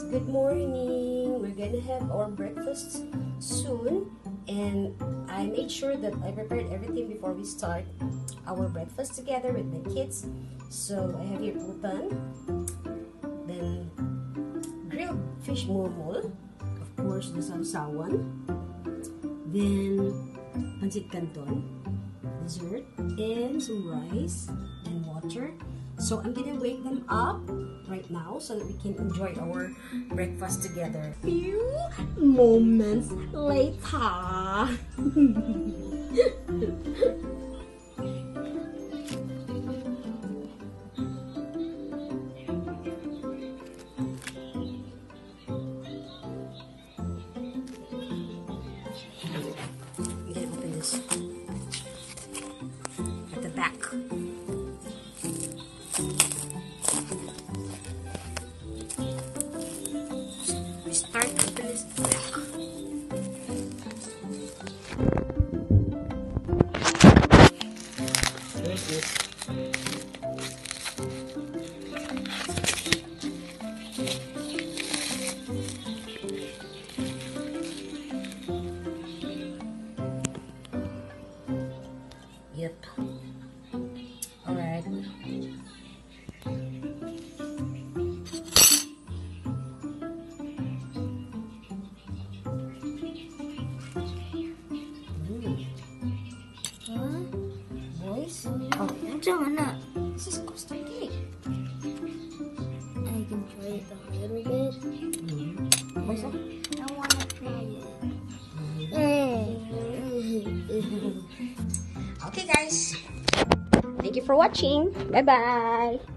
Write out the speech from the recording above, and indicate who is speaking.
Speaker 1: good morning. We're gonna have our breakfast soon, and I made sure that I prepared everything before we start our breakfast together with my kids. So I have here utan, then grilled fish mulmul, of course the sausawan, then pancit canton, dessert, and some rice and water. So I'm gonna wake them up right now so that we can enjoy our breakfast together. Few moments later. I'm gonna open this at the back. We start open this back. There's this. Yep. All right. Boys? Oh, this is custard cake.
Speaker 2: I can try it a little bit.
Speaker 1: Boys, oh.
Speaker 2: I want to try it.
Speaker 1: Okay, guys. Thank you for watching. Bye-bye.